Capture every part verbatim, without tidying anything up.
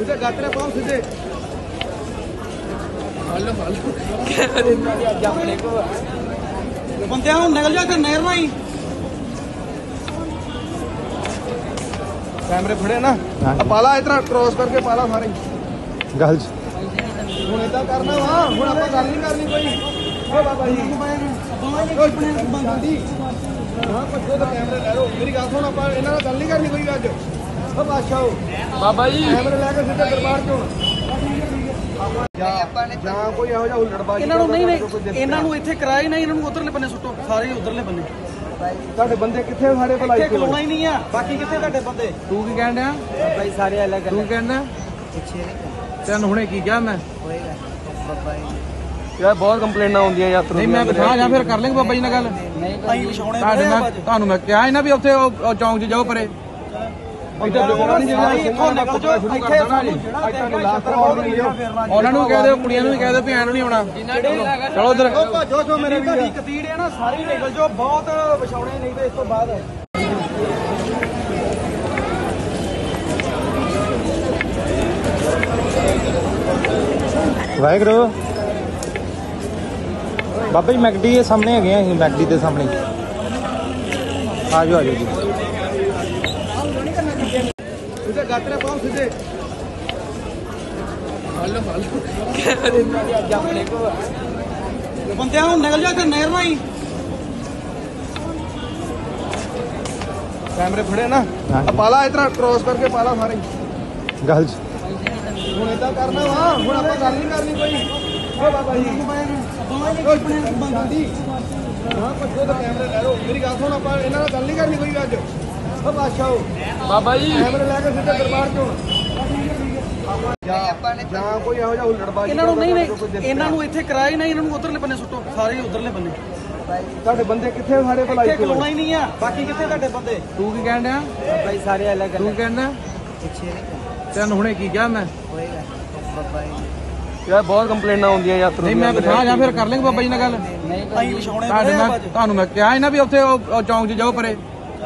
सीधे गातरे पाओ सीधे बंदे निकल जा नहर में ही कैमरे फड़े ना पाला इतना क्रॉस करके पाला सारे गल हूँ इदा करना वा हूँ आप गल नहीं करनी कोई बाबा जी हाँ पछो तो कैमरे लै लो मेरी गल सुन आप इन्होंने गल नहीं करनी कोई अज बादशाह बाबा जी कैमरे लैके सीधे दरबार चो कोई ਇਹੋ ਜਿਹਾ ਹੁੱਲੜਬਾਜ਼ੀ ਇਹਨਾਂ ਨੂੰ ਨਹੀਂ ਨਹੀਂ ਇਹਨਾਂ ਨੂੰ ਇੱਥੇ ਕਰਾਇਆ ਹੀ ਨਹੀਂ ਇਹਨਾਂ ਨੂੰ ਉਧਰਲੇ ਬੰਨੇ ਸੁੱਟੋ ਸਾਰੇ ਉਧਰਲੇ ਬੰਨੇ ਤੁਹਾਡੇ ਬੰਦੇ ਕਿੱਥੇ ਸਾਰੇ ਭਲਾਈ ਇੱਥੇ ਖਲੋਣਾ ਹੀ ਨਹੀਂ ਆ ਬਾਕੀ ਕਿੱਥੇ ਤੁਹਾਡੇ ਬੰਦੇ ਤੂੰ ਕੀ ਕਹਿਣ ਡਿਆ ਬਾਈ ਸਾਰੇ ਅਲੱਗ ਤੂੰ ਕਹਿਣਾ ਪਿੱਛੇ ਤੈਨੂੰ ਹੁਣੇ ਕੀ ਕਿਹਾ ਮੈਂ ਹੋਏਗਾ ਬਾਬਾ ਜੀ ਯਾਰ ਬਹੁਤ ਕੰਪਲੇਨਾਂ ਆਉਂਦੀਆਂ ਯਾਤਰੀ ਨਹੀਂ ਮੈਂ ਬਿਠਾ ਜਾਂ ਫਿਰ ਕਰ ਲੈਂਗੇ ਬਾਬਾ ਜੀ ਨਾਲ ਗੱਲ ਨਹੀਂ ਅਸੀਂ ਵਿਛਾਉਣੇ ਤੁਹਾਨੂੰ ਮੈਂ ਕਿਹਾ ਸੀ ਨਾ ਵੀ ਉੱਥੇ ਉਹ ਚੌਂਕ 'ਚ ਜਾਓ ਪਰੇ ਉਹਨਾਂ ਨੂੰ ਕਹਿ ਦਿਓ ਕੁੜੀਆਂ ਨੂੰ ਵੀ ਕਹਿ ਦਿਓ ਭੈਣ ਨੂੰ ਨਹੀਂ ਆਉਣਾ ਚਲੋ ਉਧਰ ਜੋ ਜੋ ਮੇਰੇ ਵੀ ਕਤੀੜ ਹੈ ਨਾ ਸਾਰੀ ਨਿਕਲ ਜੋ ਬਹੁਤ ਵਿਛਾਉਣੇ ਨਹੀਂ ਤੇ ਇਸ ਤੋਂ ਬਾਅਦ ਵਾਹਿਗੁਰੂ ਬਾਬਾ ਜੀ ਮੈਕਡੀ ਦੇ ਸਾਹਮਣੇ ਹੈਗੇ ਆ ਅਸੀਂ ਮੈਕਡੀ ਦੇ ਸਾਹਮਣੇ ਆ ਜਾਓ ਆ ਜਾਓ ਜੀ सीधे गातरे पाओ सीधे बंदे निकल जा नहर में ही कैमरे फड़े ना पाला इतना क्रॉस करके पाला सारे गल हूँ इदा करना वा हूँ आप गल नहीं करनी कोई बाबा जी हाँ पछो तो कैमरे लै लो मेरी गल सुन आप इन्होंने गल नहीं करनी कोई अज बादशाह बाबा जी कैमरे लैके सीधे दरबार चो कोई ਇਹੋ ਜਿਹਾ ਹੁੱਲੜਬਾਜ਼ੀ ਇਹਨਾਂ ਨੂੰ ਨਹੀਂ ਨਹੀਂ ਇਹਨਾਂ ਨੂੰ ਇੱਥੇ ਕਰਾਇਆ ਹੀ ਨਹੀਂ ਇਹਨਾਂ ਨੂੰ ਉਧਰਲੇ ਬੰਨੇ ਸੁੱਟੋ ਸਾਰੇ ਉਧਰਲੇ ਬੰਨੇ ਤੁਹਾਡੇ ਬੰਦੇ ਕਿੱਥੇ ਸਾਰੇ ਭਲਾਈ ਇੱਥੇ ਖਲੋਣਾ ਹੀ ਨਹੀਂ ਆ ਬਾਕੀ ਕਿੱਥੇ ਤੁਹਾਡੇ ਬੰਦੇ ਤੂੰ ਕੀ ਕਹਿਣ ਡਿਆ ਬਾਈ ਸਾਰੇ ਅਲੱਗ ਤੂੰ ਕਹਿਣਾ ਪਿੱਛੇ ਤੈਨੂੰ ਹੁਣੇ ਕੀ ਕਿਹਾ ਮੈਂ ਹੋਏਗਾ ਬਾਬਾ ਜੀ ਯਾਰ ਬਹੁਤ ਕੰਪਲੇਨਾਂ ਆਉਂਦੀਆਂ ਯਾਤਰੀ ਨਹੀਂ ਮੈਂ ਬਿਠਾ ਜਾਂ ਫਿਰ ਕਰ ਲੈਂਗੇ ਬਾਬਾ ਜੀ ਨਾਲ ਗੱਲ ਨਹੀਂ ਅਸੀਂ ਵਿਛਾਉਣੇ ਤੁਹਾਨੂੰ ਮੈਂ ਕਿਹਾ ਸੀ ਨਾ ਵੀ ਉੱਥੇ ਉਹ ਚੌਂਕ 'ਚ ਜਾਓ ਪਰੇ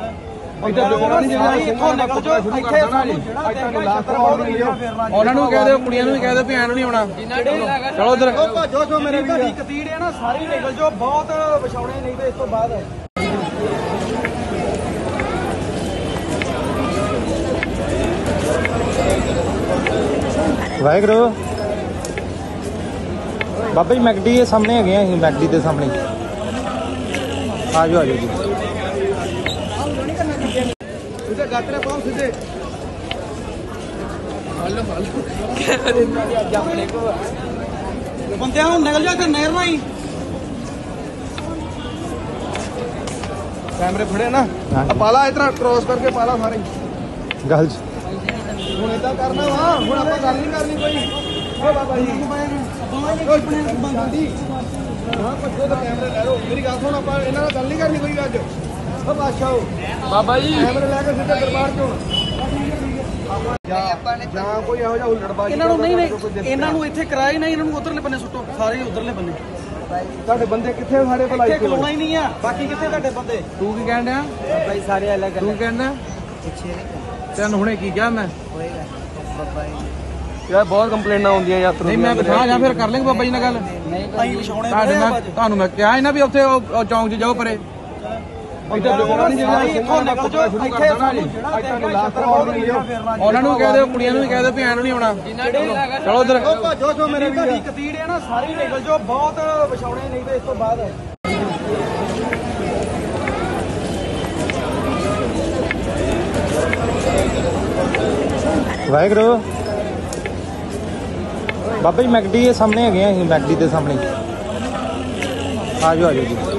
ਉਹਨਾਂ ਨੂੰ ਕਹਿ ਦਿਓ ਕੁੜੀਆਂ ਨੂੰ ਵੀ ਕਹਿ ਦਿਓ ਭੈਣ ਨੂੰ ਨਹੀਂ ਆਉਣਾ ਚਲੋ ਉਧਰ ਜੋ ਜੋ ਮੇਰੇ ਵੀ ਕਤੀੜ ਹੈ ਨਾ ਸਾਰੀ ਨਿਕਲ ਜੋ ਬਹੁਤ ਵਿਛਾਉਣੇ ਨਹੀਂ ਤੇ ਇਸ ਤੋਂ ਬਾਅਦ ਵਾਹਿਗੁਰੂ ਬਾਬਾ ਜੀ ਮੈਕਡੀ ਦੇ ਸਾਹਮਣੇ ਹੈਗੇ ਆ ਅਸੀਂ ਮੈਕਡੀ ਦੇ ਸਾਹਮਣੇ ਆ ਜਾਓ ਆ ਜਾਓ ਜੀ सीधे गातरे पाओ सीधे बंदे निकल जा नहर में ही कैमरे फड़े ना पाला इतना क्रॉस करके पाला सारे गल हूँ इदा करना वा हूँ आप गल नहीं करनी कोई बाबा जी हाँ पछो तो कैमरे लै लो मेरी गल सुन आप इन्होंने गल नहीं करनी कोई अज बादशाह बाबा जी कैमरे लैके सीधे दरबार चो कोई ਇਹੋ ਜਿਹਾ ਹੁੱਲੜਬਾਜ਼ੀ ਇਹਨਾਂ ਨੂੰ ਨਹੀਂ ਨਹੀਂ ਇਹਨਾਂ ਨੂੰ ਇੱਥੇ ਕਰਾਇਆ ਹੀ ਨਹੀਂ ਇਹਨਾਂ ਨੂੰ ਉਧਰਲੇ ਬੰਨੇ ਸੁੱਟੋ ਸਾਰੇ ਉਧਰਲੇ ਬੰਨੇ ਤੁਹਾਡੇ ਬੰਦੇ ਕਿੱਥੇ ਸਾਰੇ ਭਲਾਈ ਇੱਥੇ ਖਲੋਣਾ ਹੀ ਨਹੀਂ ਆ ਬਾਕੀ ਕਿੱਥੇ ਤੁਹਾਡੇ ਬੰਦੇ ਤੂੰ ਕੀ ਕਹਿਣ ਡਿਆ ਬਾਈ ਸਾਰੇ ਅਲੱਗ ਤੂੰ ਕਹਿਣਾ ਪਿੱਛੇ ਤੈਨੂੰ ਹੁਣੇ ਕੀ ਕਿਹਾ ਮੈਂ ਹੋਏਗਾ ਬਾਬਾ ਜੀ ਯਾਰ ਬਹੁਤ ਕੰਪਲੇਨਾਂ ਆਉਂਦੀਆਂ ਯਾਤਰੀ ਨਹੀਂ ਮੈਂ ਬਿਠਾ ਜਾਂ ਫਿਰ ਕਰ ਲੈਂਗੇ ਬਾਬਾ ਜੀ ਨਾਲ ਗੱਲ ਨਹੀਂ ਅਸੀਂ ਵਿਛਾਉਣੇ ਤੁਹਾਨੂੰ ਮੈਂ ਕਿਹਾ ਸੀ ਨਾ ਵੀ ਉੱਥੇ ਉਹ ਚੌਂਕ 'ਚ ਜਾਓ ਪਰੇ ਉਹਨਾਂ ਨੂੰ ਕਹਿ ਦਿਓ ਕੁੜੀਆਂ ਨੂੰ ਵੀ ਕਹਿ ਦਿਓ ਭੈਣ ਨੂੰ ਨਹੀਂ ਆਉਣਾ ਚਲੋ ਉਧਰ ਜੋ ਜੋ ਮੇਰੇ ਵੀ ਕਤੀੜ ਹੈ ਨਾ ਸਾਰੀ ਨਿਕਲ ਜੋ ਬਹੁਤ ਵਿਛਾਉਣੇ ਨਹੀਂ ਤੇ ਇਸ ਤੋਂ ਬਾਅਦ ਵਾਹਿਗੁਰੂ ਬਾਬਾ ਜੀ ਮੈਕਡੀ ਦੇ ਸਾਹਮਣੇ ਹੈਗੇ ਆ ਅਸੀਂ ਮੈਕਡੀ ਦੇ ਸਾਹਮਣੇ ਆ ਜਾਓ ਆ ਜਾਓ ਜੀ